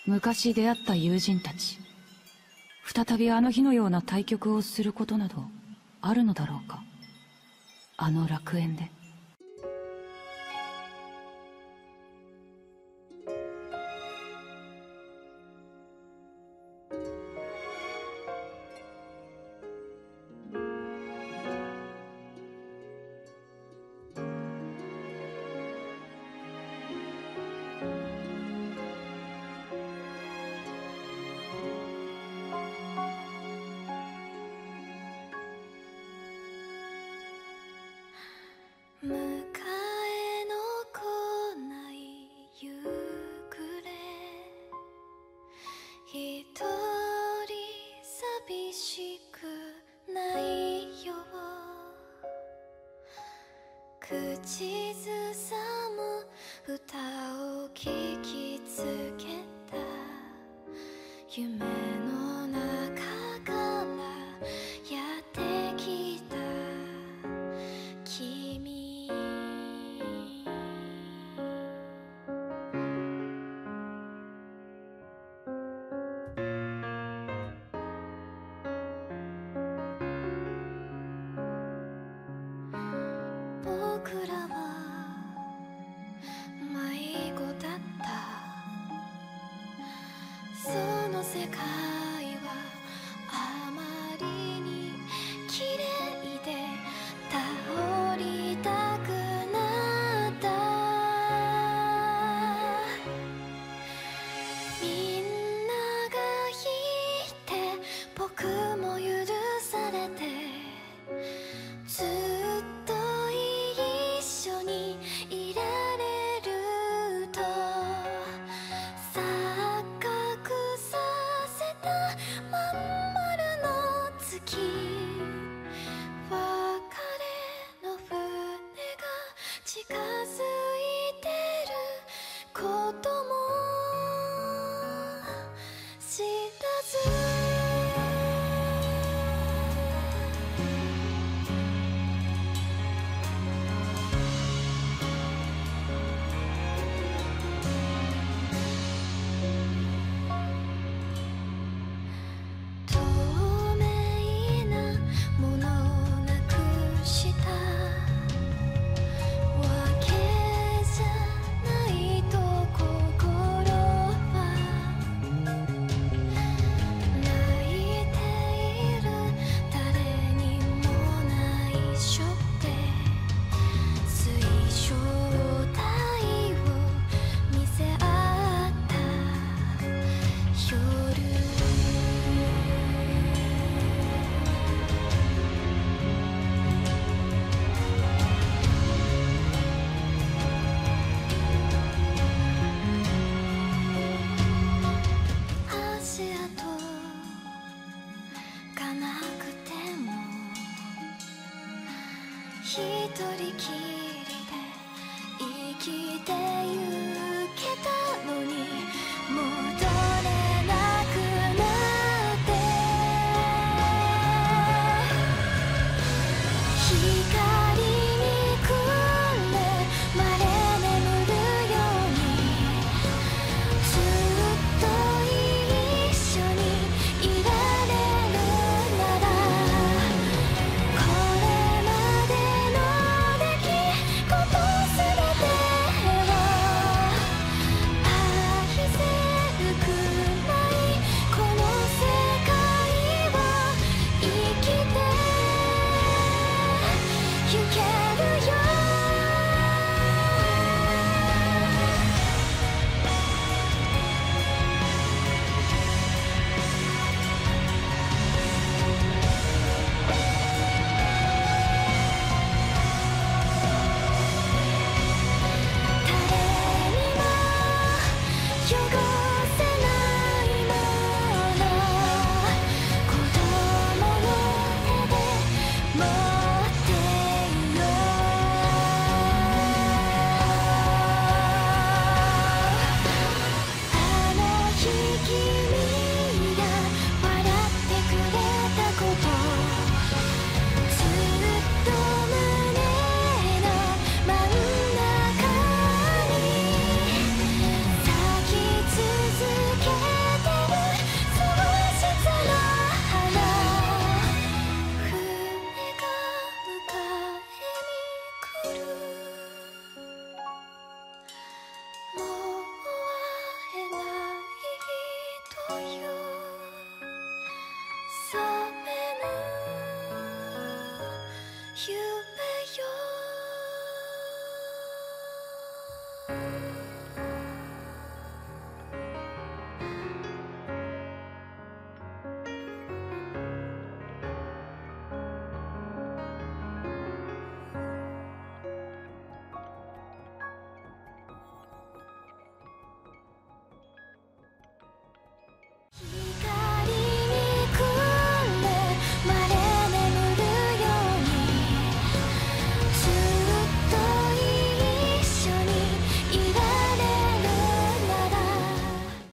昔出会った友人たち、再びあの日のような対局をすることなどあるのだろうか、あの楽園で。 迎えの来ない夕暮れ、一人寂しくないよ。口ずさむ歌を聞きつけた、夢の中からやってきた君。僕らは迷子だった。その世界はあまりに綺麗で倒りたくなった。みんながいて僕も許されて、ずっと一緒にいられると錯覚させたまん丸の月、別れの船が近づいてることも知らず。透明なものをなくしたわけじゃないと、心は泣いている誰にも内緒で水晶体を見せ合った夜。足跡がなくても一人きりで生きてゆけたのに、戻れなくなって光にくれまれ眠るように、ずっと一緒にいられるなら、これまでの出来事すべてを愛せるくらい、この世界を生きてゆけるよ。誰にも汚